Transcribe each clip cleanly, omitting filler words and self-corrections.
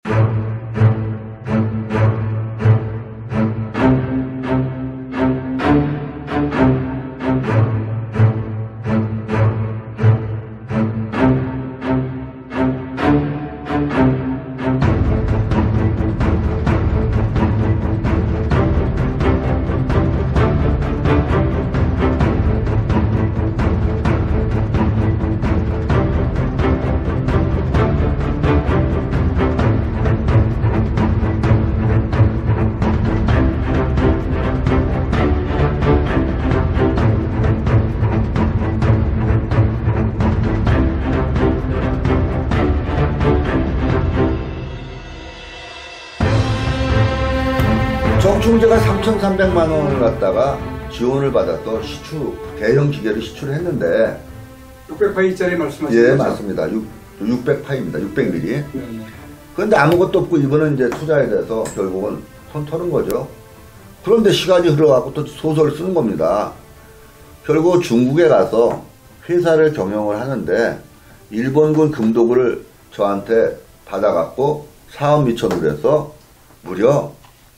정충제가 3,300만 원을 갖다가 지원을 받아서 대형 기계를 시추를 했는데 600파이짜리 말씀하시는 예, 거죠? 맞습니다. 600파입니다. 600mm. 그런데 아무것도 없고 이번은 이제 투자에 대해서 결국은 손 터는 거죠. 그런데 시간이 흘러가고 또 소설을 쓰는 겁니다. 결국 중국에 가서 회사를 경영을 하는데 일본군 금도구를 저한테 받아갖고 사업 미천으로 해서 무려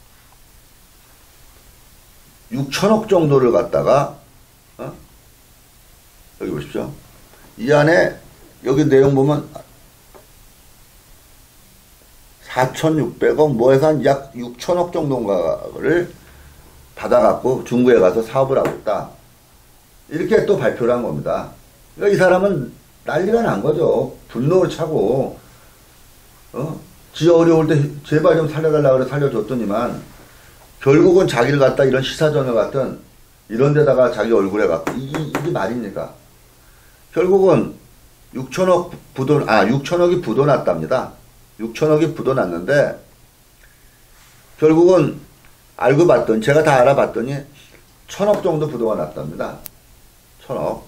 6천억 정도를 갖다가 여기 보십시오. 이 안에 여기 내용 보면 4,600억 뭐 해서 한 약 6천억 정도인가를 받아갖고 중국에 가서 사업을 하고 있다. 이렇게 또 발표를 한 겁니다. 그러니까 이 사람은 난리가 난 거죠. 분노를 차고 지 어려울 때 제발 좀 살려달라 그래 살려줬더니만 결국은 자기를 갖다 이런 시사전을 같은 이런 데다가 자기 얼굴에 갖고 이게 말입니까? 결국은 6천억이 부도났답니다. 6천억이 부도났는데 결국은 알고 봤더니 제가 다 알아봤더니 1,000억 정도 부도가 났답니다. 1,000억.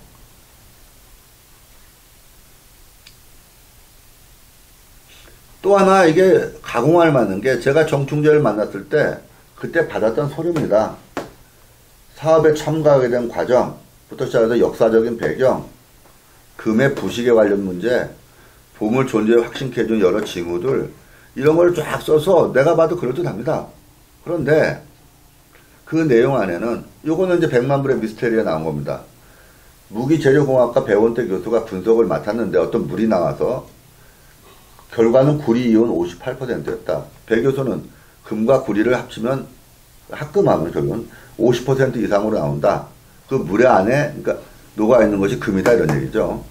또 하나 이게 가공할 만한 게 제가 정충재를 만났을 때 그때 받았던 서류입니다. 사업에 참가하게 된 과정부터 시작해서 역사적인 배경, 금의 부식에 관련 문제, 보물 존재에 확신케 해준 여러 징후들 이런 걸 쫙 써서 내가 봐도 그럴듯합니다. 그런데 그 내용 안에는 요거는 이제 100만 불의 미스테리가 나온 겁니다. 무기재료공학과 배원태 교수가 분석을 맡았는데 어떤 물이 나와서 결과는 구리이온 58%였다. 배 교수는 금과 구리를 합치면 합금하면 결국은 50% 이상으로 나온다. 그 물의 안에 그러니까 녹아있는 것이 금이다 이런 얘기죠.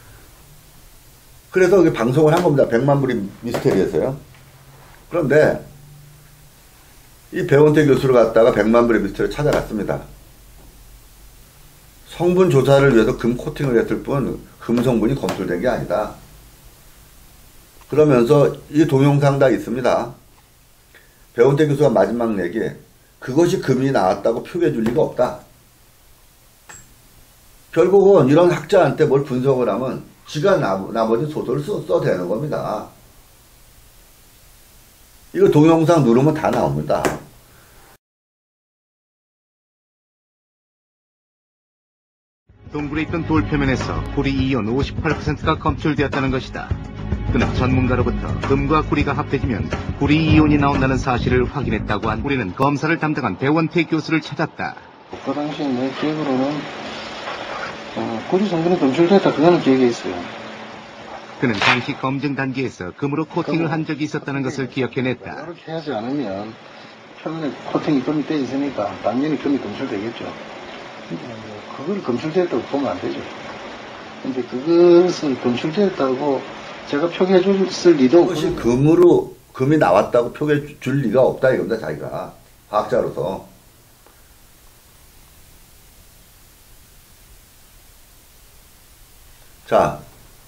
그래서 여기 방송을 한 겁니다. 100만 불이 미스테리에서요. 그런데 이 배원태 교수를 갖다가 100만 불의 미스테리를 찾아갔습니다. 성분 조사를 위해서 금 코팅을 했을 뿐 금 성분이 검출된 게 아니다. 그러면서 이 동영상 다 있습니다. 배원태 교수가 마지막 내기 그것이 금이 나왔다고 표기해 줄 리가 없다. 결국은 이런 학자한테 뭘 분석을 하면 지가 나머지 소설을 써도 되는 겁니다. 이거 동영상 누르면 다 나옵니다. 동굴에 있던 돌 표면에서 구리이온 58%가 검출되었다는 것이다. 그는 전문가로부터 금과 구리가 합해지면 구리이온이 나온다는 사실을 확인했다고 한 우리는 검사를 담당한 배원태 교수를 찾았다. 그 당시에 내 기억으로는 구리 성분이 검출됐다 그거는 기억에 있어요. 그는 당시 검증 단계에서 금으로 코팅을 한 적이 있었다는 것을 기억해냈다. 그렇게 하지 않으면 표면에 코팅이 금이 떼 있으니까 당연히 금이 검출되겠죠. 그걸 검출됐다고 보면 안 되죠. 근데 그것을 검출됐다고 제가 표기해 줄 리도 없고 그것이 금이 나왔다고 표기해 줄 리가 없다 이겁니다. 자기가 과학자로서. 자,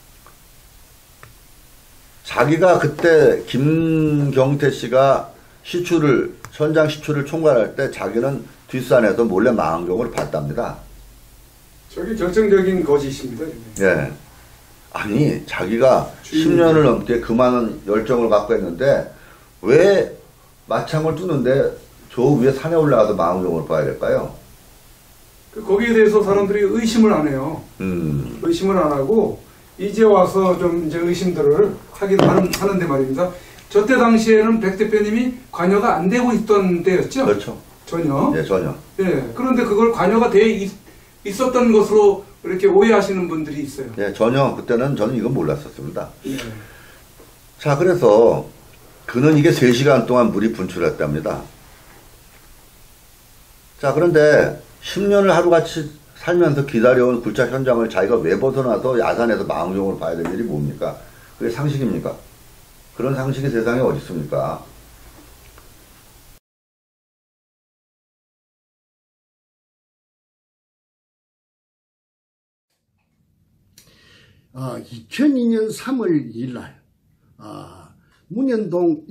자기가 그때 김경태 씨가 현장 시추를 총괄할 때 자기는 뒷산에서 몰래 망원경을 봤답니다. 저게 결정적인 거짓입니다. 예. 아니 자기가 10년을 넘게 그 많은 열정을 갖고 했는데 왜 마창을 뚫는데 저 위에 산에 올라가서 망원경을 봐야 될까요? 거기에 대해서 사람들이 의심을 안 해요. 의심을 안 하고 이제 와서 좀 이제 의심들을 하는데 말입니다. 저때 당시에는 백 대표님이 관여가 안 되고 있던 때였죠? 그렇죠. 전혀. 예, 전혀. 예. 그런데 그걸 관여가 돼 있었던 것으로 이렇게 오해하시는 분들이 있어요. 예, 전혀 그때는 저는 이건 몰랐었습니다. 예. 자, 그래서 그는 이게 3시간 동안 물이 분출했답니다. 자, 그런데 10년을 하루같이 살면서 기다려온 굴착 현장을 자기가 왜 벗어나서 야산에서 망원경을 봐야 될 일이 뭡니까? 그게 상식입니까? 그런 상식이 세상에 어디 있습니까? 어, 2002년 3월 2일 날 문현동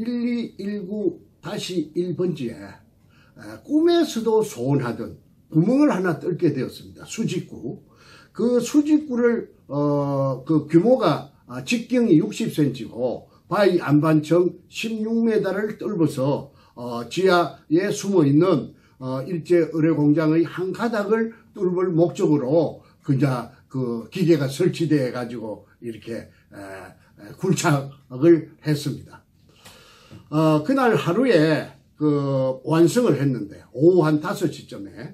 1219-1번지에 꿈에서도 소원하던 구멍을 하나 뚫게 되었습니다. 수직구. 그 수직구를 그 규모가 직경이 60cm고 바위 안반청 16m를 뚫어서 지하에 숨어있는 일제 의뢰공장의 한 가닥을 뚫을 목적으로 그 기계가 설치되어 가지고 이렇게 굴착을 했습니다. 그날 하루에 그 완성을 했는데 오후 한 5시쯤에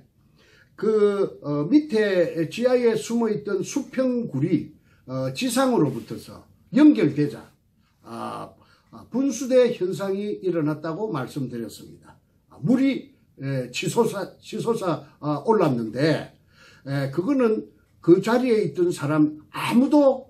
밑에 지하에 숨어있던 수평굴이 지상으로부터서 연결되자 분수대 현상이 일어났다고 말씀드렸습니다. 물이 치솟아 올랐는데 그거는 그 자리에 있던 사람 아무도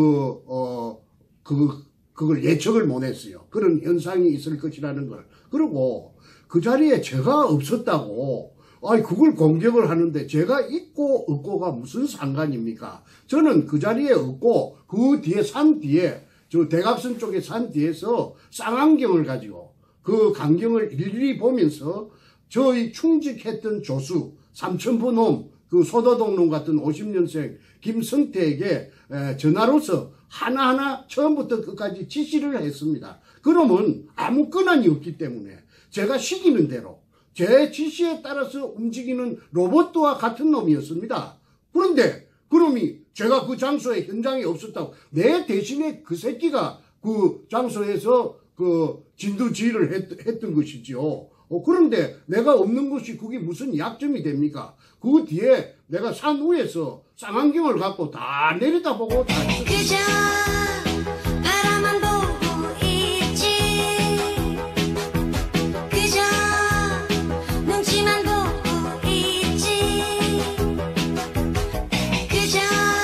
그걸 예측을 못했어요. 그런 현상이 있을 것이라는 걸. 그리고 그 자리에 제가 없었다고 그걸 공격을 하는데 제가 있고 없고가 무슨 상관입니까? 저는 그 자리에 없고 그 뒤에 산 뒤에 저 대갑선 쪽에 산 뒤에서 쌍안경을 가지고 그 광경을 일일이 보면서 저희 충직했던 조수 삼천포 놈 그 소도동 놈 같은 50년생 김성태에게 전화로서 하나하나 처음부터 끝까지 지시를 했습니다. 그러면 아무 권한이 없기 때문에 제가 시키는 대로 제 지시에 따라서 움직이는 로봇과 같은 놈이었습니다. 그런데 그놈이 제가 그 장소에 현장에 없었다고 내 대신에 그 새끼가 그 장소에서 그 진두지휘를 했던 것이지요. 그런데 내가 없는 것이 그게 무슨 약점이 됩니까? 그 뒤에 내가 산 위에서 쌍안경을 갖고 다 내려다보고 다 그저 바라만 보고 있지 그저 눈치만 보고 있지 그저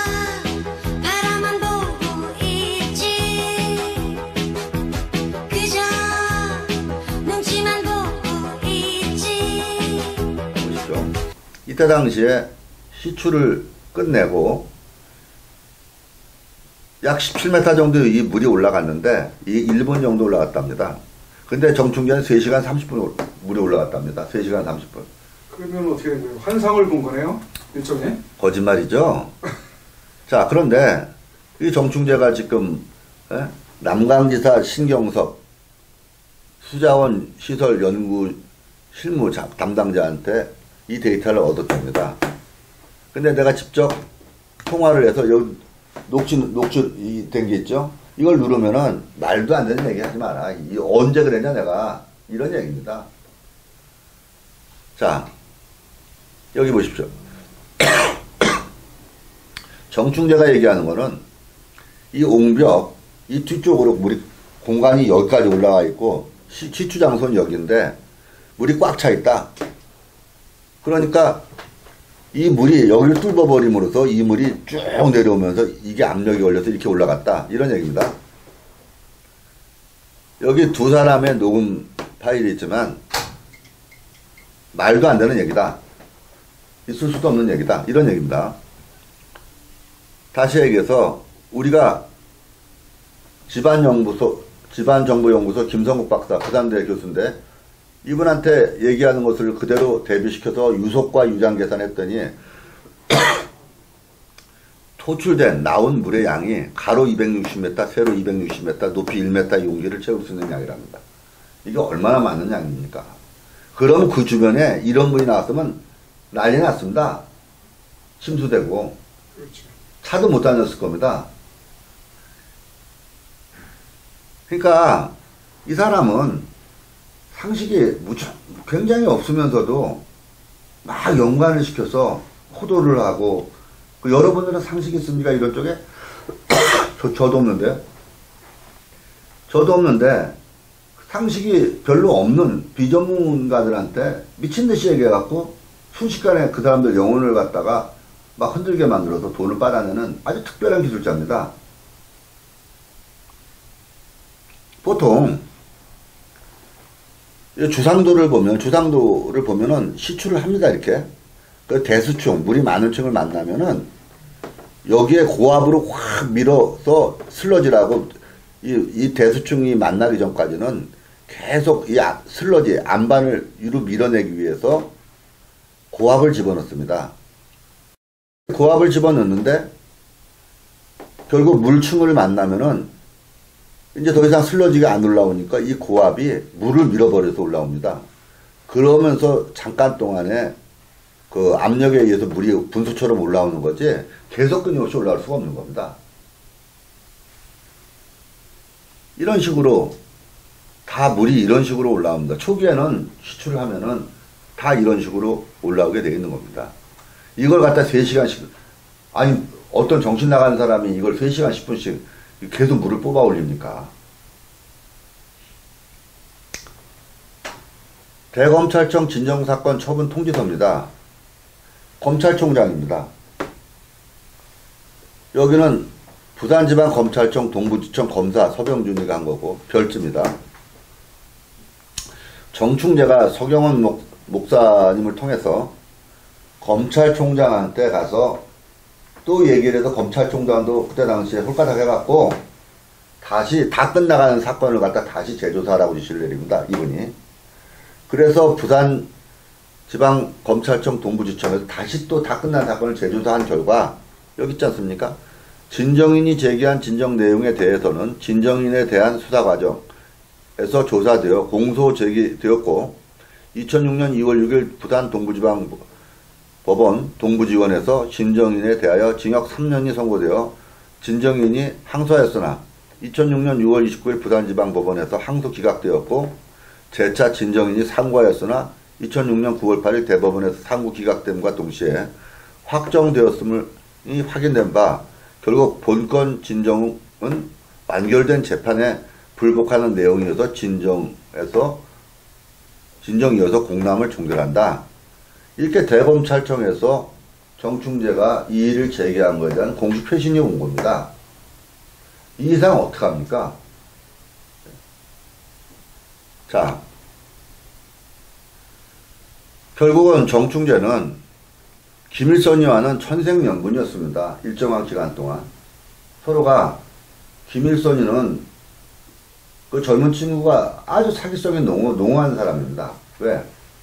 바라만 보고 있지 그저 눈치만 보고 있지. 보시죠. 이때 당시에 시추를 끝내고 약 17m 정도 이 물이 올라갔는데 이 1분 정도 올라갔답니다. 근데 정충전에 3시간 30분 물이 올라갔답니다. 3시간 30분. 그러면 어떻게 된 거예요? 환상을 본 거네요? 일종의? 거짓말이죠. 자, 그런데 이 정충재가 지금 남강지사 신경섭 수자원 시설 연구 실무 담당자한테 이 데이터를 얻었답니다. 근데 내가 직접 통화를 해서 여기 녹취 된 게 있죠? 이걸 누르면은 말도 안 되는 얘기 하지 마라. 언제 그랬냐 내가. 이런 얘기입니다. 자, 여기 보십시오. 정충재가 얘기하는 거는 이 옹벽, 이 뒤쪽으로 물이 공간이 여기까지 올라가 있고 시추 장소는 여기인데 물이 꽉 차 있다. 그러니까 이 물이 여기를 뚫어버림으로써 이 물이 쭉 내려오면서 이게 압력이 걸려서 이렇게 올라갔다. 이런 얘기입니다. 여기 두 사람의 녹음 파일이 있지만 말도 안 되는 얘기다. 있을 수도 없는 얘기다. 이런 얘기입니다. 다시 얘기해서 우리가 지방정보연구소 김성국 박사, 부산대 교수인데 이분한테 얘기하는 것을 그대로 대비시켜서 유속과 유장 계산했더니 토출된 나온 물의 양이 가로 260m, 세로 260m, 높이 1m 용기를 채울 수 있는 양이랍니다. 이게 얼마나 많은 양입니까? 그럼 그 주변에 이런 물이 나왔으면 난리 났습니다. 침수되고 그렇죠. 차도 못 다녔을 겁니다. 그러니까 이 사람은 상식이 굉장히 없으면서도 막 연관을 시켜서 호도를 하고, 여러분들은 상식이 있습니까? 이런 쪽에? 저도 없는데. 저도 없는데, 상식이 별로 없는 비전문가들한테 미친듯이 얘기해갖고, 순식간에 그 사람들 영혼을 갖다가 막 흔들게 만들어서 돈을 빨아내는 아주 특별한 기술자입니다. 보통, 주상도를 보면은 시추를 합니다, 이렇게. 그 대수층, 물이 많은 층을 만나면은, 여기에 고압으로 확 밀어서 슬러지라고, 이 대수층이 만나기 전까지는 계속 이 슬러지, 안반을 위로 밀어내기 위해서 고압을 집어넣습니다. 고압을 집어넣는데, 결국 물층을 만나면은, 이제 더 이상 슬러지가 안 올라오니까 이 고압이 물을 밀어버려서 올라옵니다. 그러면서 잠깐 동안에 그 압력에 의해서 물이 분수처럼 올라오는 거지 계속 끊임없이 올라올 수가 없는 겁니다. 이런 식으로 다 물이 이런 식으로 올라옵니다. 초기에는 시추를 하면은 다 이런 식으로 올라오게 되어 있는 겁니다. 이걸 갖다 3시간씩, 아니 어떤 정신 나가는 사람이 이걸 3시간 10분씩 계속 물을 뽑아 올립니까? 대검찰청 진정사건 처분 통지서입니다. 검찰총장입니다. 여기는 부산지방검찰청 동부지청 검사 서병준이가 한 거고 별지입니다. 정충재가 서경원 목사님을 통해서 검찰총장한테 가서 또 얘기를 해서 검찰총장도 그때 당시에 홀가닥 해갖고 다시 다 끝나가는 사건을 갖다 다시 재조사하라고 지시를 내립니다. 이분이. 그래서 부산지방검찰청 동부지청에서 다시 또 다 끝난 사건을 재조사한 결과 여기 있지 않습니까? 진정인이 제기한 진정 내용에 대해서는 진정인에 대한 수사 과정에서 조사되어 공소 제기되었고 2006년 2월 6일 부산 동부지방 법원 동부지원에서 진정인에 대하여 징역 3년이 선고되어 진정인이 항소하였으나 2006년 6월 29일 부산지방법원에서 항소 기각되었고 재차 진정인이 상고하였으나 2006년 9월 8일 대법원에서 상고 기각됨과 동시에 확정되었음이 확인된 바 결국 본건 진정은 완결된 재판에 불복하는 내용이어서 진정이어서 공람을 종결한다. 이렇게 대검찰청에서 정충재가 이 일을 제기한 것에 대한 공식 회신이 온 겁니다. 이 이상 어떡합니까? 자, 결국은 정충재는 김일성이와는 천생연분이었습니다. 일정한 기간 동안. 서로가 김일성이는 그 젊은 친구가 아주 사기성이 농후한 사람입니다. 왜?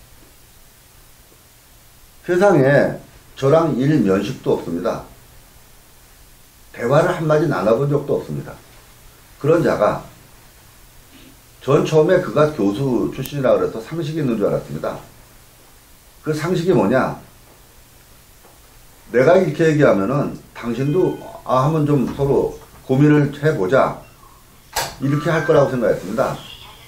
세상에 저랑 일면식도 없습니다. 대화를 한마디 나눠본 적도 없습니다. 그런 자가 전 처음에 그가 교수 출신이라 그래서 상식이 있는 줄 알았습니다. 그 상식이 뭐냐? 내가 이렇게 얘기하면은 당신도 한번 좀 서로 고민을 해보자 이렇게 할 거라고 생각했습니다.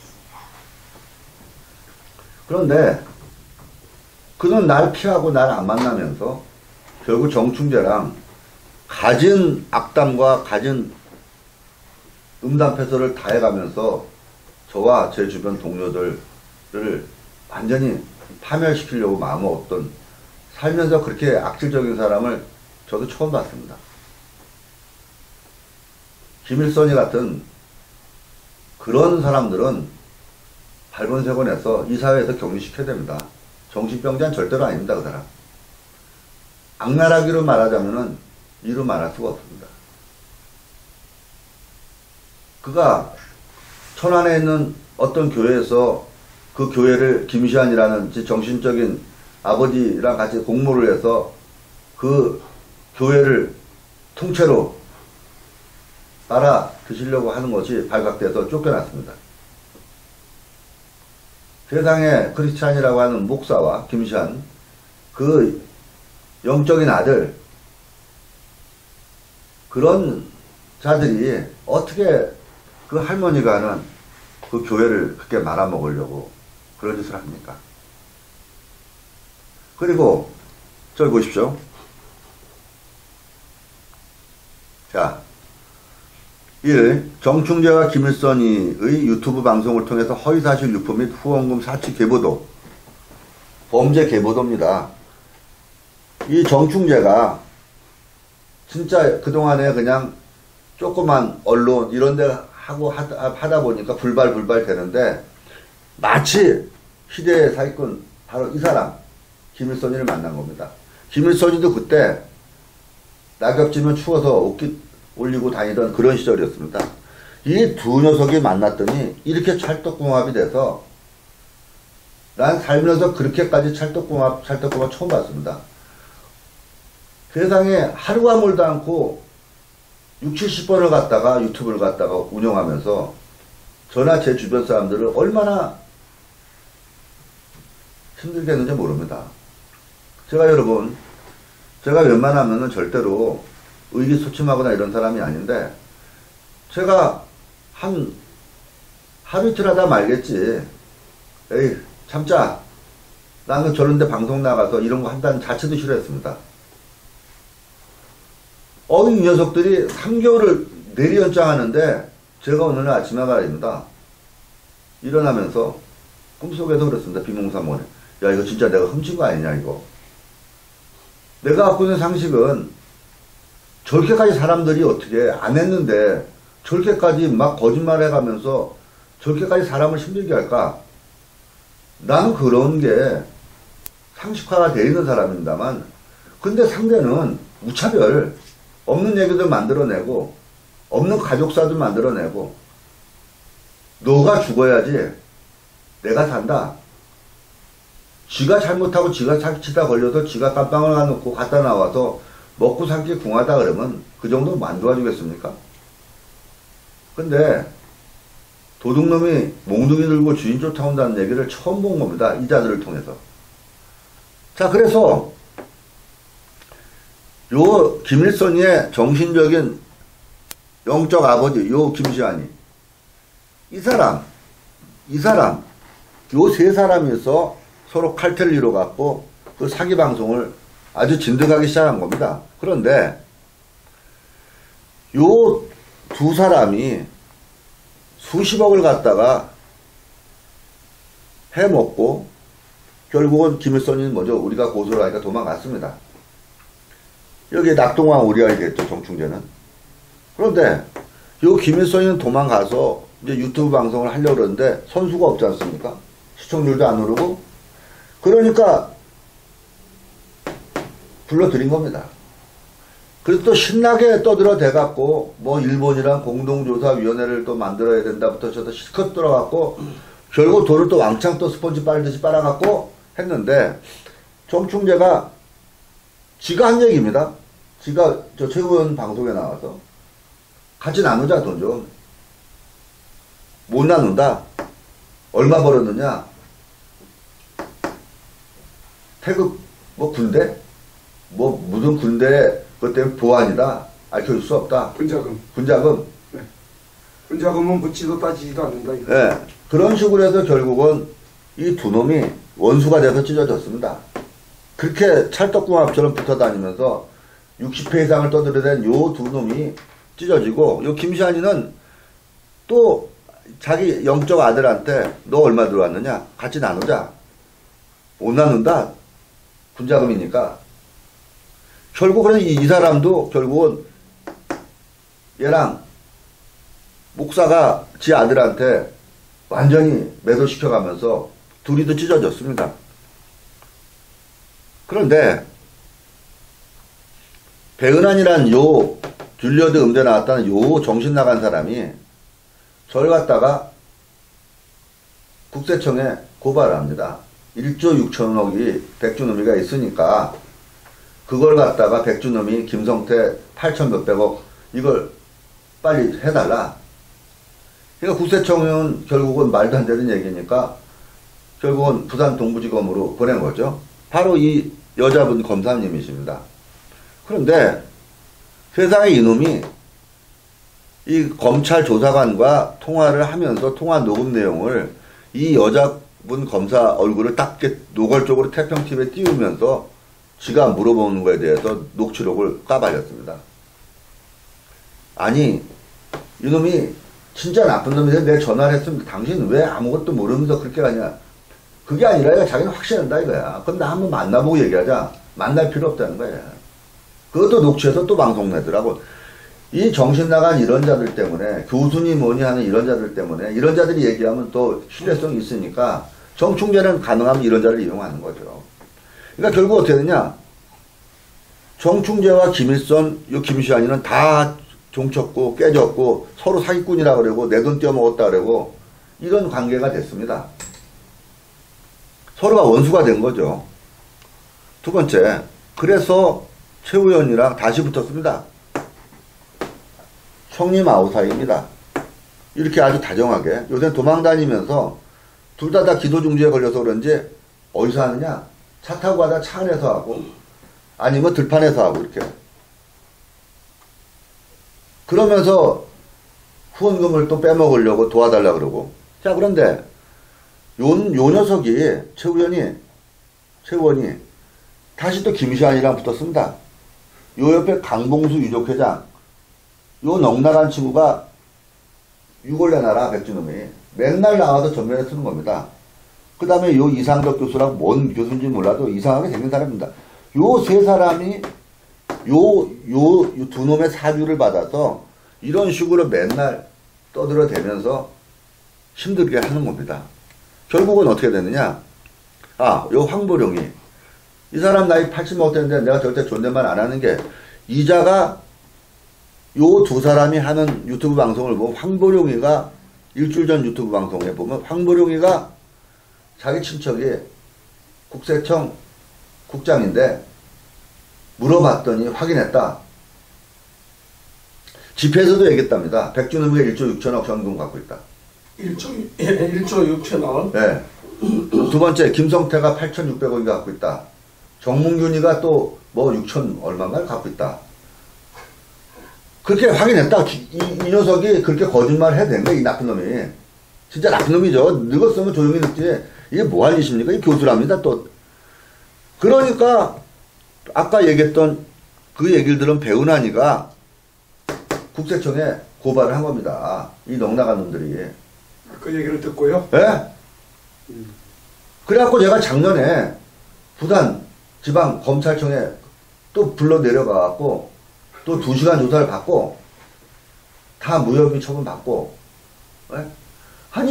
그런데 그는 날 피하고 날 안 만나면서 결국 정충재랑 가진 악담과 가진 음담패설을 다 해가면서 저와 제 주변 동료들을 완전히 파멸시키려고 마음먹었던, 살면서 그렇게 악질적인 사람을 저도 처음 봤습니다. 김일성이 같은 그런 사람들은 발본색원에서 이 사회에서 격리시켜야 됩니다. 정신병자는 절대로 아닙니다. 그 사람. 악랄하기로 말하자면은 이로 말할 수가 없습니다. 그가 천안에 있는 어떤 교회에서 그 교회를 김시환이라는 정신적인 아버지랑 같이 공모를 해서 그 교회를 통째로 따라 드시려고 하는 것이 발각돼서 쫓겨났습니다. 세상에 크리스찬이라고 하는 목사와 김시환, 그 영적인 아들, 그런 자들이 어떻게 그 할머니가 하는 그 교회를 그렇게 말아먹으려고 그런 짓을 합니까? 그리고 저기 보십시오. 자, 1. 정충재와 김일성의 유튜브 방송을 통해서 허위사실 유포 및 후원금 사치 계보도, 범죄 계보도입니다. 이 정충재가 진짜 그동안에 그냥 조그만 언론 이런 데 하고 하다 보니까 불발 되는데, 마치 시대의 사기꾼 바로 이 사람 김일성이를 만난 겁니다. 김일성이도 그때 낙엽지면 추워서 옷깃 올리고 다니던 그런 시절이었습니다. 이 두 녀석이 만났더니 이렇게 찰떡궁합이 돼서, 난 살면서 그렇게까지 찰떡궁합 처음 봤습니다. 세상에 하루가 멀도 않고 60-70번을 갖다가 유튜브를 갖다가 운영하면서 저나 제 주변 사람들을 얼마나 힘들게 했는지 모릅니다. 여러분, 제가 웬만하면은 절대로 의기소침하거나 이런 사람이 아닌데, 제가 한 하루 이틀 하다 말겠지. 에이, 참자. 나는 저런데 방송 나가서 이런 거 한다는 자체도 싫어했습니다. 이 녀석들이 3개월을 내리연장하는데, 제가 어느 날 아침에 말입니다. 일어나면서 꿈속에서 그랬습니다. 비몽사몽에. 야, 이거 진짜 내가 훔친 거 아니냐, 이거. 내가 갖고 있는 상식은 저렇게까지 사람들이 어떻게 안 했는데 저렇게까지 막 거짓말 해가면서 저렇게까지 사람을 힘들게 할까? 나는 그런 게 상식화가 되어 있는 사람입니다만, 근데 상대는 무차별, 없는 얘기도 만들어내고 없는 가족사도 만들어내고, 너가 죽어야지 내가 산다. 지가 잘못하고 지가 사기치다 걸려서 지가 깜빵을 가놓고 갖다 나와서 먹고 살기 궁하다 그러면 그 정도는 안 도와주겠습니까? 근데 도둑놈이 몽둥이 들고 주인 쫓아온다는 얘기를 처음 본 겁니다. 이 자들을 통해서. 자, 그래서 요 김일성의 정신적인 영적 아버지, 요 김시환이, 이 사람, 요 세 사람에서 서로 칼텔을 이뤄갖고 그 사기 방송을 아주 진득하게 시작한 겁니다. 그런데 요 두 사람이 수십억을 갖다가 해먹고 결국은 김일성이 먼저 우리가 고소를 하니까 도망갔습니다. 여기에 낙동강 오리알이 됐죠, 정충재는. 그런데 요 김일성이는 도망가서 이제 유튜브 방송을 하려고 그러는데 선수가 없지 않습니까? 시청률도 안 오르고. 그러니까 불러들인 겁니다. 그래서 또 신나게 떠들어대갖고 뭐 일본이랑 공동조사위원회를 또 만들어야 된다부터 저도 실컷 들어갖고 결국 돈을 또 왕창 또 스펀지 빨듯이 빨아갖고 했는데, 정충재가 지가 한 얘기입니다. 지가 저 최고위원 방송에 나와서 같이 나누자, 돈 좀. 못 나눈다. 얼마 벌었느냐? 태극 뭐 군대? 뭐 무슨 군대 그것 때문에 보안이다. 알려줄 수 없다. 군자금. 군자금. 군자금은 묻지도 따지지도 않는다. 이거. 네. 그런 식으로 해서 결국은 이 두 놈이 원수가 돼서 찢어졌습니다. 그렇게 찰떡궁합처럼 붙어 다니면서 60회 이상을 떠들어댄 요 두 놈이 찢어지고, 요 김시환이는 또 자기 영적 아들한테 너 얼마 들어왔느냐? 같이 나누자. 못 나눈다. 군자금이니까. 결국은 이 사람도 결국은 얘랑 목사가 지 아들한테 완전히 매도시켜가면서 둘이도 찢어졌습니다. 그런데 배은환이란 요 듀리어드 음대 나왔다는 요 정신 나간 사람이 저를 갖다가 국세청에 고발을 합니다. 1조 6천억이 백준놈이가 있으니까 그걸 갖다가 백준놈이 김성태 8천 몇백억 이걸 빨리 해달라. 그러니까 국세청은 결국은 말도 안 되는 얘기니까 결국은 부산 동부지검으로 보낸 거죠. 바로 이 여자분 검사님이십니다. 그런데 세상에 이놈이 이 검찰 조사관과 통화를 하면서 통화 녹음 내용을 이 여자분 검사 얼굴을 딱 이렇게 노골적으로 태평TV에 띄우면서 지가 물어보는 거에 대해서 녹취록을 까발렸습니다. 아니, 이놈이 진짜 나쁜 놈인데 내 전화를 했으면 당신 왜 아무것도 모르면서 그렇게 가냐. 그게 아니라 자기는 확신한다 이거야. 그럼 나 한번 만나보고 얘기하자. 만날 필요 없다는 거야. 그것도 녹취해서 또 방송 내더라고. 이 정신 나간 이런 자들 때문에, 교수니 뭐니 하는 이런 자들 때문에, 이런 자들이 얘기하면 또 신뢰성이 있으니까 정충재는 가능하면 이런 자를 이용하는 거죠. 그러니까 결국 어떻게 되냐. 정충재와 김일성, 이 김시환이는 다 종쳤고 깨졌고 서로 사기꾼이라 그러고 내 돈 떼어먹었다 그러고 이런 관계가 됐습니다. 서로가 원수가 된 거죠. 두 번째, 그래서 최우현이랑 다시 붙었습니다. 청림 아우사입니다. 이렇게 아주 다정하게 요새 도망다니면서 둘 다 기소중지에 걸려서 그런지 어디서 하느냐, 차 타고 가다 차 안에서 하고 아니면 들판에서 하고 이렇게 그러면서 후원금을 또 빼먹으려고 도와달라 그러고. 자, 그런데 요 녀석이 최우원이 다시 또 김시환이랑 붙었습니다. 요 옆에 강봉수 유족회장, 요 넉나간 친구가 유골 내놔라 백준놈이 맨날 나와서 전면에 쓰는 겁니다. 그 다음에 요 이상덕 교수랑 뭔 교수인지 몰라도 이상하게 생긴 사람입니다. 요 세 사람이 요 두 놈의 사주를 받아서 이런 식으로 맨날 떠들어대면서 힘들게 하는 겁니다. 결국은 어떻게 되느냐. 요 황보룡이 이 사람 나이 80 먹었는데 내가 절대 존댓말 안 하는 게 이자가 요 두 사람이 하는 유튜브 방송을 보면 황보룡이가 일주일 전 유튜브 방송에 보면 황보룡이가 자기 친척이 국세청 국장인데 물어봤더니 확인했다. 집회에서도 얘기했답니다. 백준음이가 1조 6천억 현금 갖고 있다. 1조 6천원? 네. 두 번째, 김성태가 8,600억이 갖고 있다. 정문균이가 또 뭐 6천 얼마인가 갖고 있다. 그렇게 확인했다. 이 녀석이 그렇게 거짓말 해야 되는 거야, 이 나쁜 놈이. 진짜 나쁜 놈이죠. 늙었으면 조용히 늙지. 이게 뭐 할 짓입니까? 이 교수랍니다, 또. 그러니까, 아까 얘기했던 그 얘기를 들은 배은환이가 국세청에 고발을 한 겁니다. 이 넉나간 놈들이. 그 얘기를 듣고요. 예? 그래갖고 제가 작년에 부산 지방 검찰청에 또 불러 내려가갖고 또 2시간 조사를 받고 다 무혐의 처분 받고. 예? 아니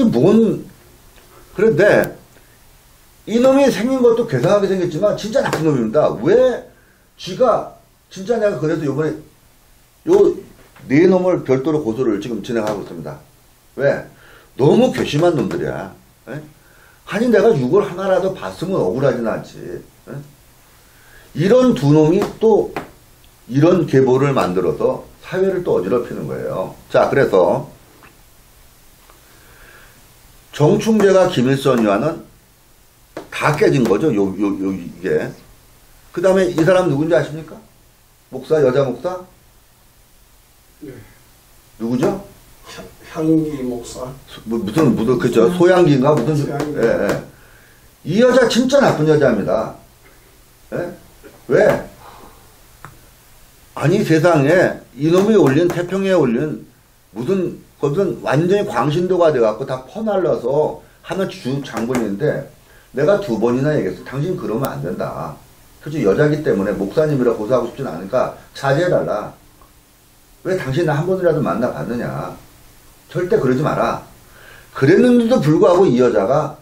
그런데 이놈이 생긴 것도 괴상하게 생겼지만 진짜 나쁜 놈입니다. 왜 지가 진짜 내가 그래도 요번에 요 네 놈을 별도로 고소를 지금 진행하고 있습니다. 왜? 너무 괘씸한 놈들이야. 에? 아니 내가 이걸 하나라도 봤으면 억울하진 않지. 에? 이런 두 놈이 또 이런 계보를 만들어서 사회를 또 어지럽히는 거예요. 자, 그래서 정충재가 김일성이와는 다 깨진 거죠. 이게. 그 다음에 이 사람 누군지 아십니까? 목사, 여자 목사? 네. 누구죠? 향기 목사. 무슨 그죠? 소양기인가? 무슨, 소양기. 예. 이 여자 진짜 나쁜 여자입니다. 예? 왜? 아니, 세상에, 이놈이 올린, 태평에 올린, 무슨 완전히 광신도가 돼갖고 다 퍼날려서 하는 주 장본인데, 내가 2번이나 얘기했어. 당신 그러면 안 된다. 그치, 여자기 때문에 목사님이라 고소하고 싶진 않으니까 자제해달라. 왜 당신 나 한 번이라도 만나봤느냐. 절대 그러지 마라. 그랬는데도 불구하고 이 여자가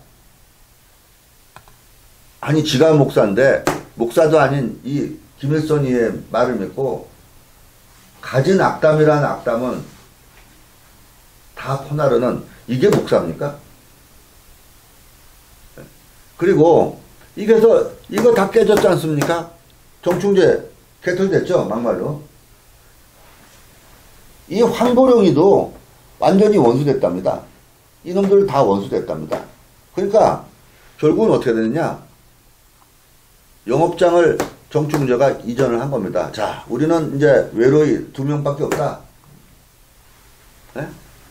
아니 지가 목사인데 목사도 아닌 이 김일성이의 말을 믿고 가진 악담이라는 악담은 다 퍼나르는 이게 목사입니까? 그리고 이거 다 깨졌지 않습니까? 정충재 개털됐죠, 막말로. 이 황보룡이도 완전히 원수됐답니다. 이놈들 다 원수됐답니다. 그러니까 결국은 어떻게 되느냐, 영업장을 정충재가 이전을 한 겁니다. 자, 우리는 이제 외로이 2명밖에 없다. 네?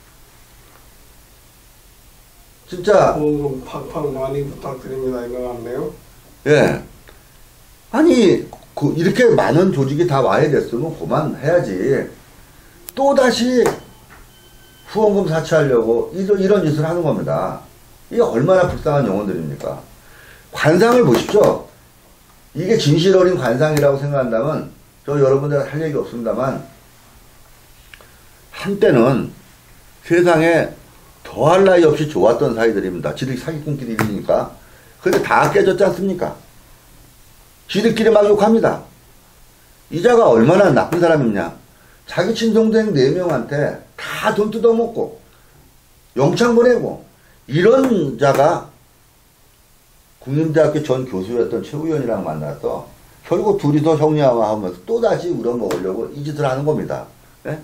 진짜 팍팍 많이 부탁드립니다. 이거 같네요. 예. 아니 이렇게 많은 조직이 다 와야 됐으면 그만해야지. 또다시 후원금 사치하려고 이런 짓을 하는 겁니다. 이게 얼마나 불쌍한 영혼들입니까? 관상을 보십시오. 이게 진실 어린 관상이라고 생각한다면 저 여러분들한테 할 얘기 없습니다만 한때는 세상에 더할 나위 없이 좋았던 사이들입니다. 지들이 사기꾼끼리니까. 근데 다 깨졌지 않습니까? 지들끼리 막 욕합니다. 이자가 얼마나 나쁜 사람이냐. 자기 친동생 4명한테 다 돈 뜯어먹고 영창 보내고 이런 자가 국민대학교 전 교수였던 최우현이랑 만나서 결국 둘이서 형량화하면서 또다시 우려먹으려고 이 짓을 하는 겁니다. 네?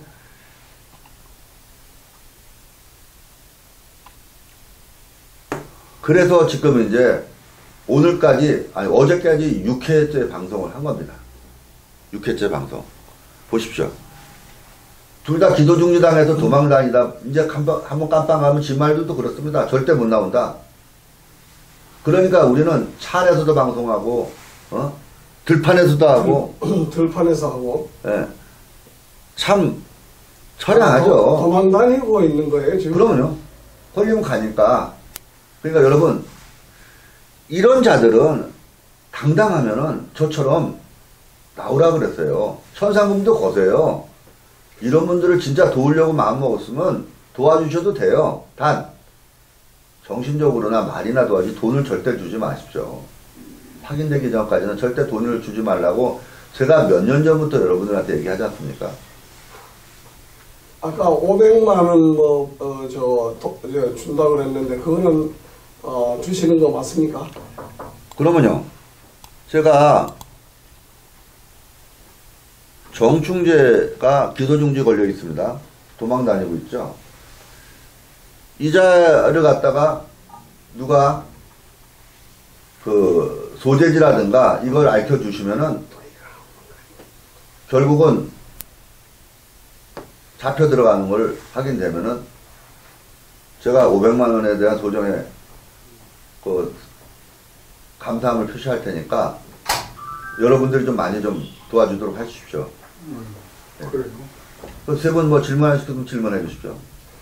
그래서 지금 이제 오늘까지 아니 어제까지 6회째 방송을 한 겁니다. 6회째 방송 보십시오. 둘 다 기도중리당에서 도망다니다 이제 한번 깜빵하면 지 말들도 그렇습니다. 절대 못 나온다. 그러니까 우리는 차 안에서도 방송하고 들판에서도 하고 들판에서 하고 예. 참 처량하죠. 도망 다니고 있는 거예요 지금. 그러면요. 걸리면 가니까. 그러니까 여러분 이런 자들은 당당하면은 저처럼 나오라 그랬어요. 천상금도 거세요. 이런 분들을 진짜 도우려고 마음먹었으면 도와주셔도 돼요. 단 정신적으로나 말이나 도와주지 돈을 절대 주지 마십시오. 확인되기 전까지는 절대 돈을 주지 말라고 제가 몇 년 전부터 여러분들한테 얘기하지 않습니까? 아까 500만 원 준다고 그랬는데 그거는 주시는 거 맞습니까? 그러면요. 제가 정충재가 기소중지 걸려 있습니다. 도망 다니고 있죠. 이자를 갖다가 누가 그 소재지라든가 이걸 알려주시면은 결국은 잡혀 들어가는 걸 확인되면은 제가 500만 원에 대한 소정의 그 감사함을 표시할 테니까 여러분들이 좀 많이 좀 도와주도록 하십시오. 그래요. 세 분 뭐 질문하실 분 질문해 주십시오.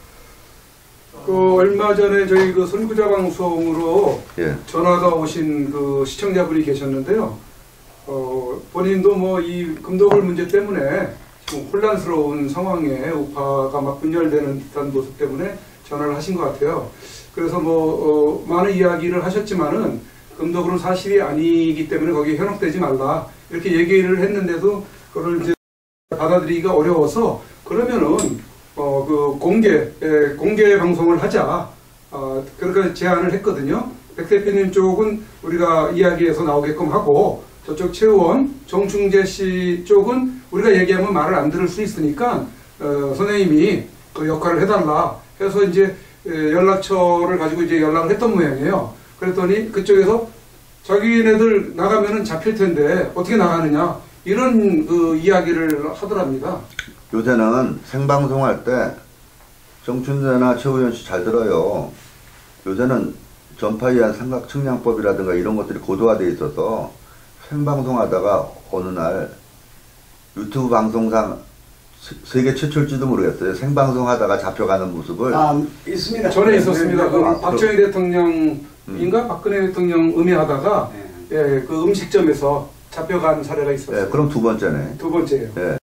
그 얼마 전에 저희 그 선구자 방송으로 예. 전화가 오신 그 시청자분이 계셨는데요. 본인도 뭐 이 금도불 문제 때문에 좀 혼란스러운 상황에 우파가 막 분열되는 듯한 모습 때문에 전화를 하신 것 같아요. 그래서 뭐 많은 이야기를 하셨지만은 금도불은 사실이 아니기 때문에 거기에 현혹되지 말라 이렇게 얘기를 했는데도 그걸 이제 받아들이기가 어려워서 그러면은 그 공개 방송을 하자 그렇게 제안을 했거든요. 백 대표님 쪽은 우리가 이야기에서 나오게끔 하고 저쪽 최의원 정충재 씨 쪽은 우리가 얘기하면 말을 안 들을 수 있으니까 선생님이 그 역할을 해달라 해서 이제 연락처를 가지고 이제 연락을 했던 모양이에요. 그랬더니 그쪽에서 자기네들 나가면은 잡힐 텐데 어떻게 나가느냐 이런 그 이야기를 하더랍니다. 요새는 생방송할 때 정춘재나 최우현 씨 잘 들어요. 요새는 전파에 의한 삼각 측량법이라든가 이런 것들이 고도화되어 있어서 생방송하다가 어느 날 유튜브 방송상 세계 최초일지도 모르겠어요. 생방송하다가 잡혀가는 모습을 있습니다. 전에 있었습니다. 그 박정희 대통령인가 박근혜 대통령 음해하다가 예, 그 음식점에서 잡혀간 사례가 있었어요. 예, 그럼 두 번째네. 두 번째예요. 예.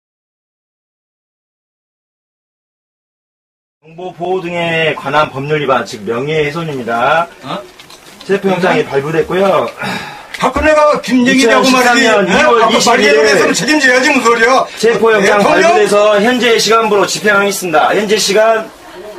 정보 보호 등에 관한 법률 위반, 즉 명예훼손입니다. 체포 영장이 발부됐고요. 박근혜가 김정희라고 말이지. 2월 아까 21일 말리에서는 책임져야지 무슨 소리야. 체포 영장 대통령? 발부돼서 현재 시간부로 집행하겠습니다. 현재 시간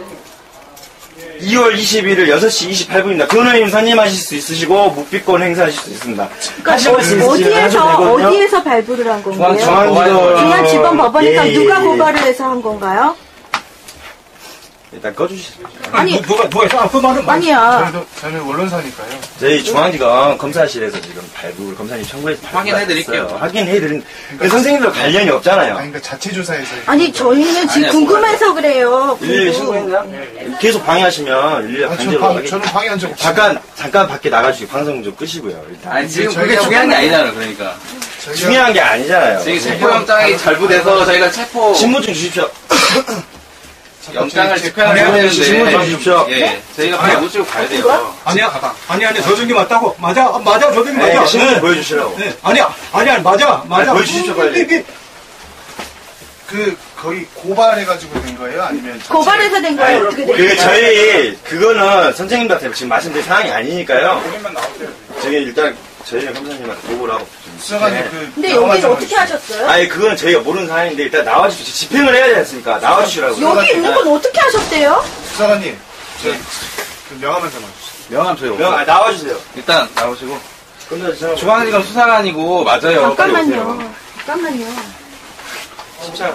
2월 21일 6시 28분입니다. 변호인 선임하실 수 있으시고 묵비권 행사하실 수 있습니다. 하실 말씀 있으시면 하셔도 되거든요. 어디에서 발부를 한 건가요? 중앙지법 중앙지법법원에서 예, 누가 예. 고발을 해서 한 건가요? 일단 꺼주시죠. 아니, 누가 있어? 그 말은 아니야. 저는 언론사니까요. 저희 중앙지검 검사실에서 지금 발부를 검사님 청구해서 확인해드릴게요. 확인해드린. 선생님들 관련이 없잖아요. 아니, 그러니까 자체 조사에서. 아니, 저희는 지금 아니야, 궁금해서 그래요. 일일이 신고했나요? 계속 방해하시면 일일이 강제로 저는 방해한 적 없어요. 잠깐 밖에 나가시고 방송 좀 끄시고요. 일단. 아니, 지금 저희가 그게 중요한 게 아니잖아요, 그러니까. 중요한 게 아니잖아요. 지금 체포영장이 잘부돼서 저희가 체포 신분 좀 주십시오. 영장을 집행을 해야 되는데. 신분 좀 주십시오. 예, 저희가 그냥 못 주고 가야 돼요. 아니야, 저쪽이 맞다고. 맞아, 저쪽이 맞아. 신분 좀 보여주시라고. 네, 아니야, 맞아. 보여주십시오, 빨리. 거의 고발해가지고 된 거예요? 아니면? 고발해서 된 거예요? 어떻게 된 거예요? 그거는 선생님한테 지금 말씀드릴 상황이 아니니까요. 저희 일단 저희는 검사님한테 보고를 하고 수사관님 근데 여기는 어떻게 하셨어요? 아니 그건 저희가 모르는 사항인데 일단 나와주십시오. 집행을 해야 되지 않습니까? 나와주시라고. 여기 있는 건 어떻게 하셨대요? 수사관님, 명함 한 장만 주세요. 명함 저희 없어요. 나와주세요. 일단 나오시고. 근데 중앙지검 수사관이고 맞아요. 빨리 오세요. 잠깐만요. 진짜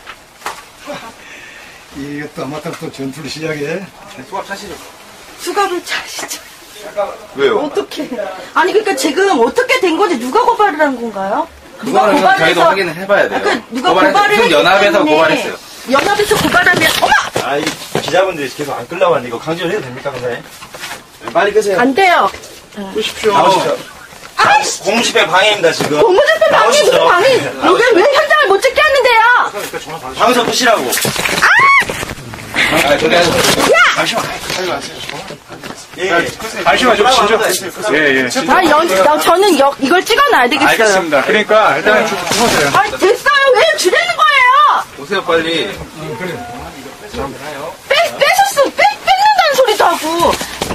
이것도 아마도 또 전투를 시작해. 수갑 차시죠. 수갑을 차시죠. 왜요? 어떻게? 아니, 그러니까 지금 어떻게 된 거지? 누가 고발을 한 건가요? 그거는 저희도 확인을 해봐야 돼요. 그러니까 누가 고발했- 고발을 무슨 했기 연합에서 때문에 고발했어요. 연합에서 고발하면 어머! 아이 기자분들이 계속 안 끌려고 하는데 이거 강제로 해도 됩니까, 선생님? 빨리 끄세요. 안 돼요. 끄십시오. 나오십시오. 아이씨! 공무집행 방해입니다, 지금. 고무집행 방해 무슨 나오시죠. 방해? 여기 왜 현장을 못 찍게 하는데요? 방송 끄시라고. 아, 저기 잠시만 좀 쉬죠. 예. 저는 이걸 찍어놔야 되겠어요. 알겠습니다. 그러니까 일단 주무세요. 아니, 됐어요. 왜 주려는 거예요? 오세요, 빨리. 뺏는다는 소리도 하고.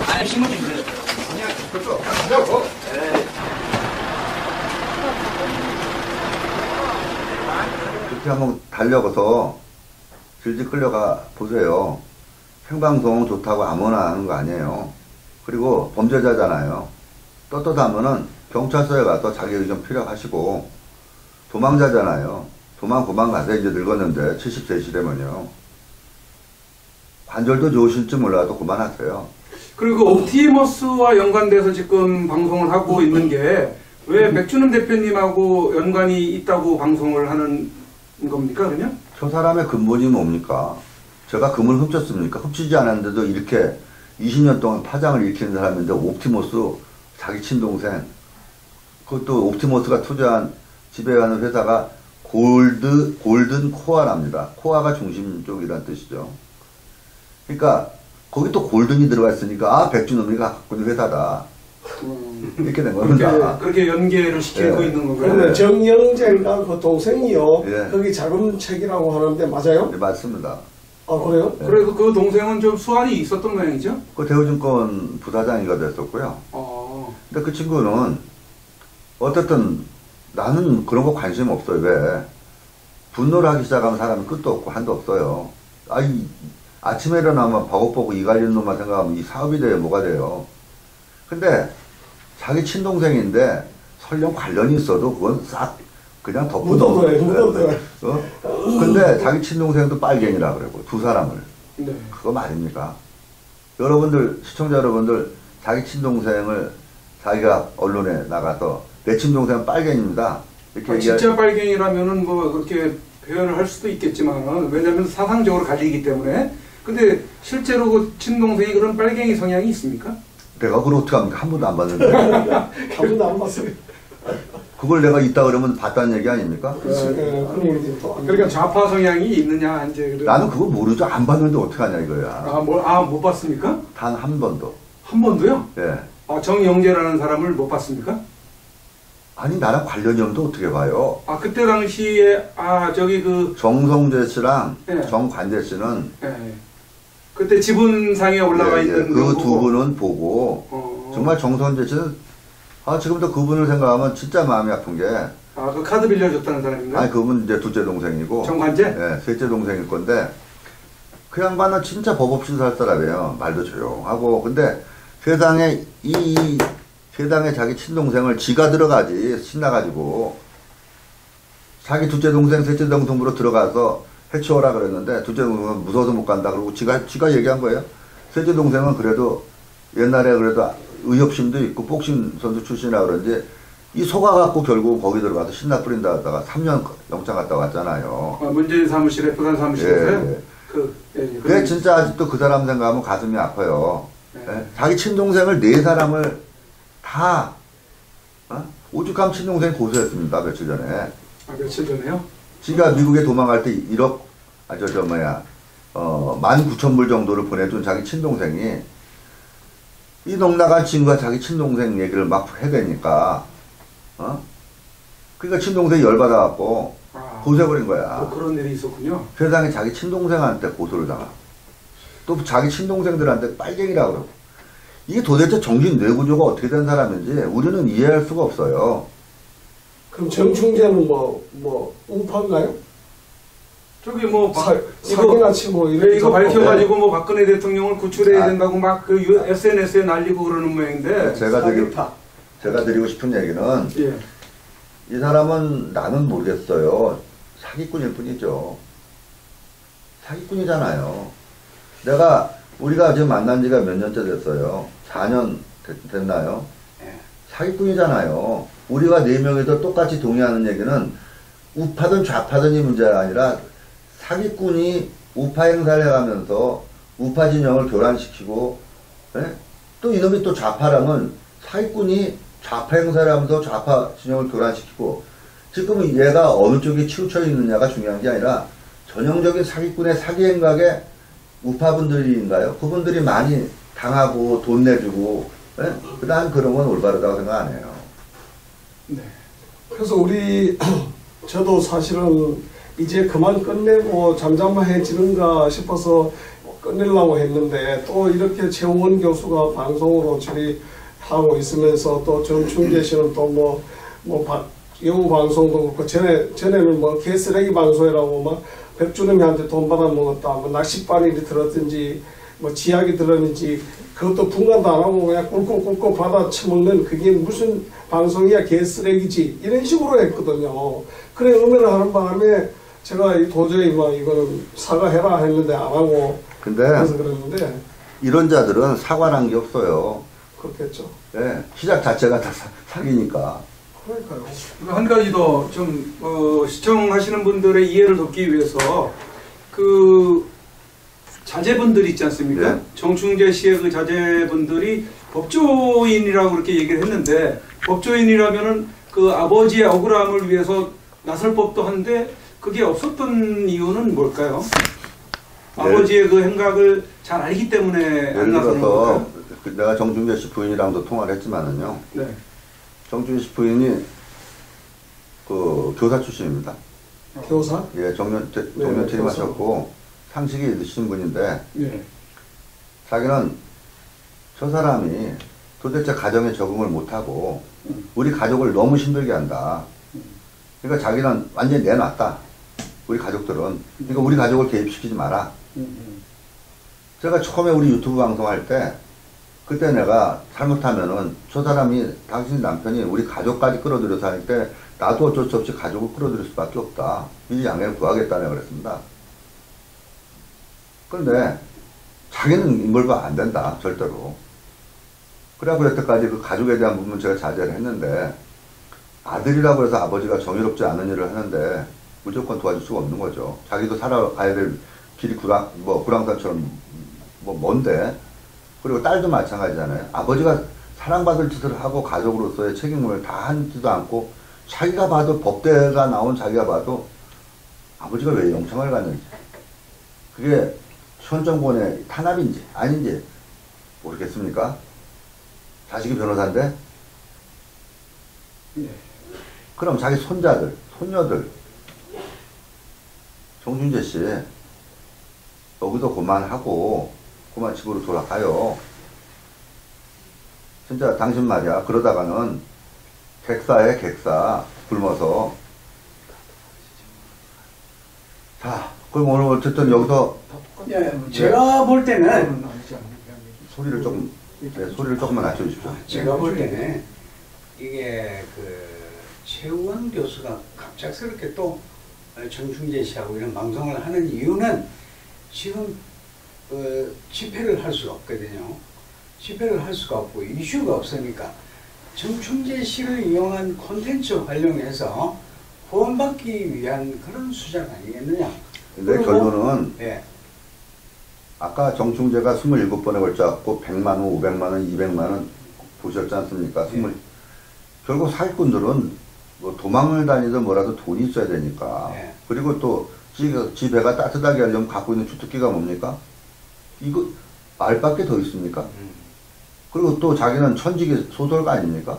그렇게 한번 달려가서 질질 끌려가 보세요. 생방송 좋다고 아무나 하는 거 아니에요. 그리고 범죄자잖아요. 떳떳하면은 경찰서에 가서 자기 의견 피력하시고, 도망자잖아요. 도망가세요. 이제 늙었는데 70세시되면요. 관절도 좋으실지 몰라도 그만하세요. 그리고 옵티머스와 연관돼서 지금 방송을 하고 있는 게 왜 백준흠 대표님하고 연관이 있다고 방송을 하는 겁니까, 그러면? 저 사람의 근본이 뭡니까? 제가 금을 훔쳤습니까? 훔치지 않았는데도 이렇게 20년 동안 파장을 일으키는 사람인데, 옵티머스 자기 친동생, 그것도 옵티머스가 투자한 지배하는 회사가 골든 코아랍니다. 코아가 중심 쪽이라는 뜻이죠. 그러니까 거기 또 골든이 들어가 있으니까 백준흠이 갖고 있는 회사다. 이렇게 된 겁니다. 그렇게 연계를 시키고 예. 있는 건가요? 그러면 네. 정영재가 그 동생이요. 예. 거기 자금책이라고 하는데 맞아요? 네, 맞습니다. 아 그래요? 그래도 그 동생은 좀 수완이 있었던 모양이죠? 그 대우증권 부사장이가 됐었고요. 근데 그 친구는 어쨌든 나는 그런 거 관심 없어요. 왜? 분노를 하기 시작하면 사람이 끝도 없고 한도 없어요. 아침에 일어나면 버벅버벅 이 갈리는 놈만 생각하면 이 사업이 돼요? 뭐가 돼요? 근데 자기 친동생인데 설령 관련이 있어도 그건 싹 그냥 묻어둬요. 근데 자기 친동생도 빨갱이라 그러고 두 사람을. 네. 그거 말입니까? 여러분들, 시청자 여러분들, 자기 친동생을 자기가 언론에 나가서 내 친동생은 빨갱입니다. 이렇게 진짜 빨갱이라면은 뭐 그렇게 표현을 할 수도 있겠지만, 왜냐면 사상적으로 갈리기 때문에. 근데 실제로 그 친동생이 그런 빨갱이 성향이 있습니까? 내가 그걸 어떻게 합니까? 한 번도 안 봤는데. 한 번도 안 봤어요. 그걸 내가 있다 그러면 봤다는 얘기 아닙니까? 그러니까 좌파 성향이 있느냐, 이제. 나는 그거 모르죠. 안 봤는데 어떡하냐 이거야. 못 봤습니까? 단 한 번도. 한 번도요? 예. 정영재라는 사람을 못 봤습니까? 아니, 나랑 관련이 없는데 어떻게 봐요? 그때 당시에, 정성재 씨랑 예. 정관재 씨는 그때 지분상에 올라와 있는 그 두 분은 보고 정말 정성재 씨는 지금도 그분을 생각하면 진짜 마음이 아픈 게 그 카드 빌려줬다는 사람인가요? 아니 그분 이제 둘째 동생이고 정관재? 네, 셋째 동생일 건데 그 양반은 진짜 법 없이 살 사람이에요. 말도 조용하고. 근데 세상에 세상에 자기 친동생을 지가 들어가지 신나가지고 자기 둘째 동생 셋째 동생으로 들어가서 해치워라 그랬는데 둘째 동생은 무서워서 못 간다 그러고 지가 얘기한 거예요. 셋째 동생은 그래도 옛날에 그래도 의협심도 있고 복싱 선수 출신이라 그런지 이 속아갖고 결국 거기 들어가서 신나 뿌린다 하다가 3년 영장 갔다 왔잖아요. 문재인 사무실에, 부산 사무실에서요? 예. 그게 진짜 아직도 그 사람 생각하면 가슴이 아파요. 예? 자기 친동생을 4사람을 다 오죽하면 친동생이 고소했습니다. 며칠 전에. 아, 며칠 전에요? 지가 미국에 도망갈 때 1억 19,000불 정도를 보내준 자기 친동생이 이 농나간 친구가 자기 친동생 얘기를 막 해대니까 그러니까 친동생이 열받아갖고 고소해버린 거야. 또 그런 일이 있었군요. 세상에 자기 친동생한테 고소를 당하고 또 자기 친동생들한테 빨갱이라고 그러고 이게 도대체 정신 뇌구조가 어떻게 된 사람인지 우리는 이해할 수가 없어요. 그럼 정충재는 뭐 우파인가요? 저기 뭐 사기나 치고 이거 밝혀가지고 뭐 박근혜 대통령을 구출해야 된다고 막 그 SNS에 날리고 그러는 모양인데 제가 드리고 싶은 얘기는 이 사람은 나는 모르겠어요. 사기꾼일 뿐이죠. 사기꾼이잖아요. 우리가 지금 만난 지가 몇 년째 됐어요. 4년 됐나요? 사기꾼이잖아요. 우리가 4명이서 똑같이 동의하는 얘기는 우파든 좌파든 이 문제가 아니라 사기꾼이 우파 행사를 해가면서 우파 진영을 교란시키고 또 이놈이 또 좌파라면 사기꾼이 좌파 행사를 하면서 좌파 진영을 교란시키고 지금 얘가 어느 쪽에 치우쳐 있느냐가 중요한 게 아니라 전형적인 사기꾼의 사기 행각에 우파분들인가요? 그분들이 많이 당하고 돈 내주고 난 그런 건 올바르다고 생각 안 해요. 네. 그래서 저도 사실은 이제 그만 끝내고 잠잠해지는가 싶어서 끝내려고 했는데 또 이렇게 최홍원 교수가 방송으로 처리하고 있으면서 또 정충재 씨는 또 영우 방송도 그렇고 전에는 뭐 개쓰레기 방송이라고 막 백주름이한테 돈 받아먹었다 뭐 낚싯바늘이 들었든지 뭐 지약이 들었는지 그것도 분간도 안 하고 그냥 꿀꺽꿀꺽 받아 처먹는 그게 무슨 방송이야 개쓰레기지 이런 식으로 했거든요. 그래 음해를 하는 바람에 제가 도저히 이거는 사과해라 했는데 안 하고 그래서 그랬는데 이런 자들은 사과란 게 없어요. 그렇겠죠. 네, 시작 자체가 다 사기니까. 그러니까요. 한 가지 더 좀 시청하시는 분들의 이해를 돕기 위해서 그 자제분들 있지 않습니까? 네. 정충재 씨의 그 자제분들이 법조인이라고 그렇게 얘기를 했는데 법조인이라면은 그 아버지의 억울함을 위해서 나설 법도 한데 그게 없었던 이유는 뭘까요? 아버지의 그 행각을 잘 알기 때문에 예를 들어서 내가 정충재 씨 부인이랑도 통화를 했지만은요. 네. 정충재 씨 부인이 그 교사 출신입니다. 교사? 예, 정년 퇴임하셨고 상식이 있으신 분인데 자기는 저 사람이 도대체 가정에 적응을 못하고 우리 가족을 너무 힘들게 한다. 그러니까 자기는 완전히 내놨다. 우리 가족들은. 그러니까 우리 가족을 개입시키지 마라. 제가 처음에 우리 유튜브 방송할 때 그때 내가 잘못하면은 저 사람이 당신 남편이 우리 가족까지 끌어들여서 할 때 나도 어쩔 수 없이 가족을 끌어들일 수밖에 없다. 이 양해를 구하겠다고 그랬습니다. 그런데 자기는 인벌바 안 된다. 절대로. 그래갖고 여태까지 그 가족에 대한 부분 제가 자제를 했는데 아들이라고 해서 아버지가 정의롭지 않은 일을 하는데 무조건 도와줄 수가 없는 거죠. 자기도 살아가야 될 길이 구랑산처럼 먼데 그리고 딸도 마찬가지잖아요. 아버지가 사랑받을 짓을 하고 가족으로서의 책임을 다 하지도 않고 자기가 봐도 법대가 나온 자기가 봐도 아버지가 왜 영창을 갔는지 그게 현 정권의 탄압인지 아닌지 모르겠습니까? 자식이 변호사인데 그럼 자기 손자들, 손녀들 정충재 씨 여기도 그만하고 그만 집으로 돌아가요. 진짜 당신 말이야. 그러다가는 객사에 객사 굶어서 자 그럼 오늘 어쨌든 여기서 제가 볼 때는 소리를 조금만 낮춰주십시오. 제가 볼 때는 이게 그 최우원 교수가 갑작스럽게 또 정충재 씨하고 이런 방송을 하는 이유는 지금 집회를 할 수가 없거든요. 집회를 할 수가 없고 이슈가 없으니까 정충재 씨를 이용한 콘텐츠 활용해서 후원받기 위한 그런 수작 아니겠느냐. 내 결론은 예. 아까 정충재가 27번에 걸쳐갖고 100만 원, 500만 원, 200만 원 보셨지 않습니까? 결국 사기꾼들은 뭐 도망을 다니든 뭐라도 돈이 있어야 되니까. 그리고 또 지 배가 따뜻하게 하려면 갖고 있는 주특기가 뭡니까? 이거 말밖에 더 있습니까? 그리고 또 자기는 천직의 소설가 아닙니까?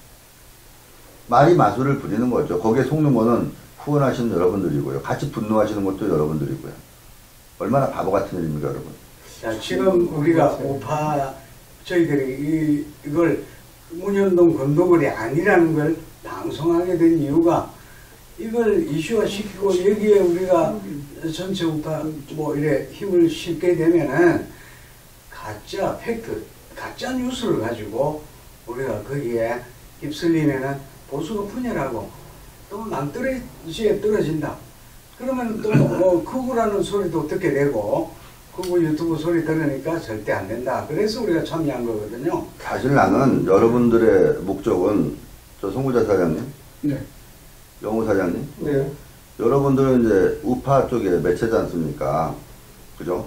말이 마술을 부리는 거죠. 거기에 속는 거는 후원하시는 여러분들이고요. 같이 분노하시는 것도 여러분들이고요. 얼마나 바보 같은 일입니까, 여러분? 자, 지금 우리가 우파 저희들이 이걸 문현동 건도굴이 아니라는 걸 방송하게 된 이유가 이걸 이슈화 시키고 여기에 우리가 전체 우파 뭐 이래 힘을 실게 되면은 가짜 팩트, 가짜 뉴스를 가지고 우리가 거기에 휩쓸리면은 보수가 분열하고 또 낭떠러지에 떨어진다. 그러면 또 극우라는 소리도 듣게 되고 극우 유튜브 소리 들으니까 절대 안 된다. 그래서 우리가 참여한 거거든요. 사실 나는 여러분들의 목적은 저 송구자 사장님, 네. 영우 사장님, 네. 여러분들은 이제 우파 쪽에 매체지 않습니까? 그죠?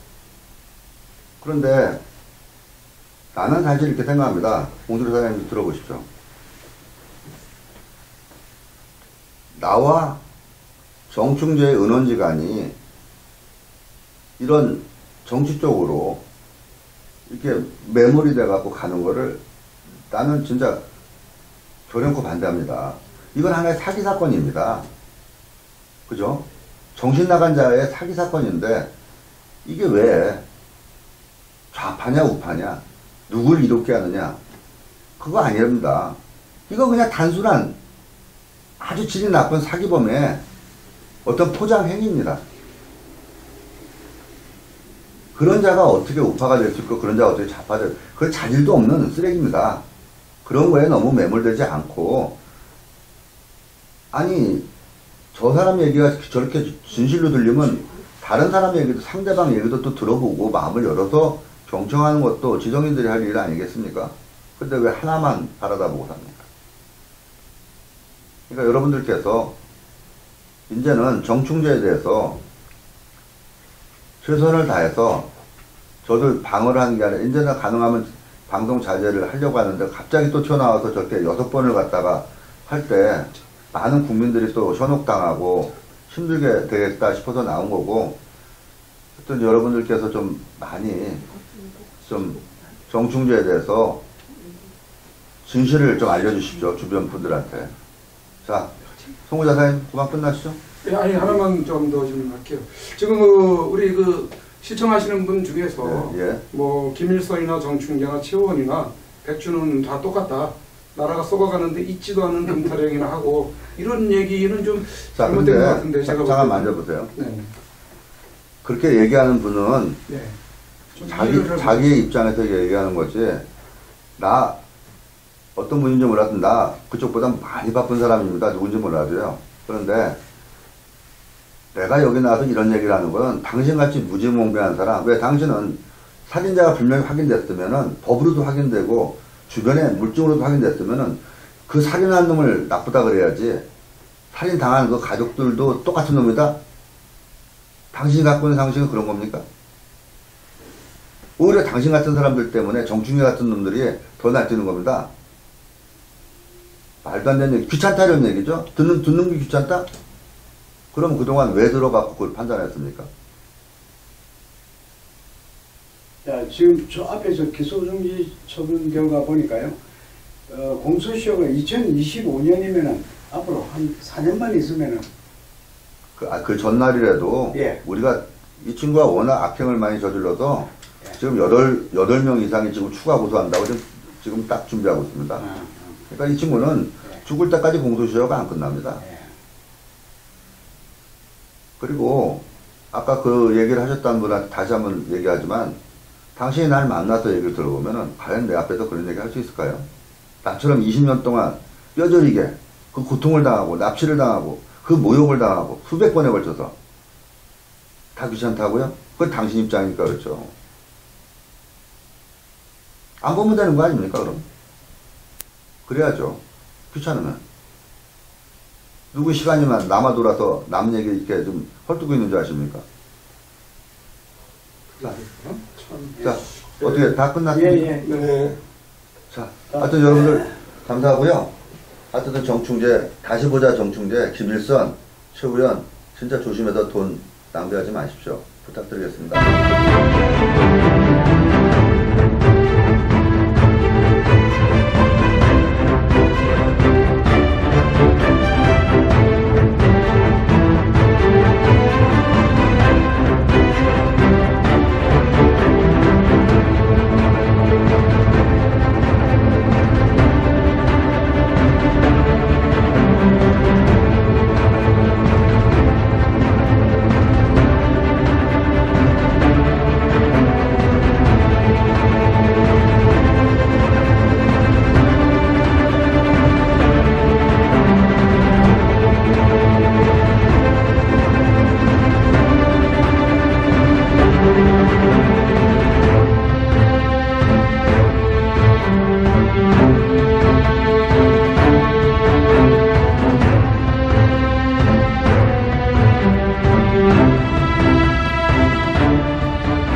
그런데 나는 사실 이렇게 생각합니다. 공주로 사장님 들어보십시오. 나와 정충재의 은원지간이 이런 정치 쪽으로 이렇게 매몰이 돼갖고 가는 거를 나는 진짜 결연코 반대합니다. 이건 하나의 사기 사건입니다. 그죠? 정신 나간 자의 사기 사건인데 이게 왜 좌파냐 우파냐 누굴 이롭게 하느냐 그거 아닙니다. 이거 그냥 단순한 아주 질이 나쁜 사기범의 어떤 포장 행위입니다. 그런 자가 어떻게 우파가 될 수 있고 그런 자가 어떻게 좌파가 될 수 있고 그건 자질도 없는 쓰레기입니다. 그런 거에 너무 매몰되지 않고 아니 저 사람 얘기가 저렇게 진실로 들리면 다른 사람 얘기도 상대방 얘기도 또 들어보고 마음을 열어서 경청하는 것도 지정인들이 할 일 아니겠습니까? 근데 왜 하나만 바라다 보고 삽니까? 그러니까 여러분들께서 이제는 정충재에 대해서 최선을 다해서 저도 방어를 하는 게 아니라 이제는 가능하면 방송 자제를 하려고 하는데 갑자기 또 튀어나와서 저렇게 6번을 갖다가 할 때 많은 국민들이 또 현혹당하고 힘들게 되겠다 싶어서 나온 거고 하여튼 여러분들께서 좀 많이 좀 정충재에 대해서 진실을 좀 알려주십시오. 주변 분들한테. 자, 송구 자사님 그만 끝나시죠? 예, 아니 하나만 좀 더 질문할게요. 지금 우리 시청하시는 분 중에서 뭐 김일성이나 정충재나 최원이나 백준은 다 똑같다. 나라가 썩어가는데 있지도 않은 금타령이나 하고 이런 얘기는 좀 잘못된 것 같은데 제가 잠깐 만져보세요. 네. 그렇게 얘기하는 분은 네. 자기의 입장에서 얘기하는 거지. 나 어떤 분인지 몰라도 나 그쪽보다 많이 바쁜 사람입니다. 누군지 몰라도요. 그런데 내가 여기 나와서 이런 얘기를 하는 건 당신같이 무지몽배한 사람, 왜 당신은 살인자가 분명히 확인됐으면은 법으로도 확인되고 주변에 물증으로도 확인됐으면은 그 살인한 놈을 나쁘다 그래야지. 살인당한 그 가족들도 똑같은 놈이다? 당신이 갖고 있는 상식은 그런 겁니까? 오히려 당신 같은 사람들 때문에 정충재 같은 놈들이 더 날뛰는 겁니다. 말도 안 되는 얘기, 귀찮다 이런 얘기죠? 듣는 게 귀찮다? 그럼 그동안 왜 들어갖고 그걸 판단했습니까? 자, 지금 저 앞에서 기소정지 처분 결과 보니까요. 공소시효가 2025년이면은 앞으로 한 4년만 있으면은 그 전날이라도 우리가 이 친구가 워낙 악행을 많이 저질러서 지금 8명 이상이 지금 추가 고소한다고 지금 딱 준비하고 있습니다. 그러니까 이 친구는 죽을 때까지 공소시효가 안 끝납니다. 그리고 아까 그 얘기를 하셨다는 분한테 다시 한번 얘기하지만 당신이 날 만나서 얘기를 들어보면은 과연 내 앞에서 그런 얘기 할 수 있을까요? 나처럼 20년 동안 뼈저리게 그 고통을 당하고 납치를 당하고 그 모욕을 당하고 수백 번에 걸쳐서 다 귀찮다고요? 그건 당신 입장이니까 그렇죠. 안 보면 되는 거 아닙니까 그럼? 그래야죠. 귀찮으면. 누구 시간이만 남아 돌아서 남 얘기 이렇게 좀 헐뜯고 있는 줄 아십니까? 자, 어떻게 다 끝났습니까? 네. 자, 하여튼 여러분들 감사하고요. 하여튼 정충재, 다시 보자 정충재, 김일선, 최우현 진짜 조심해서 돈 낭비하지 마십시오. 부탁드리겠습니다.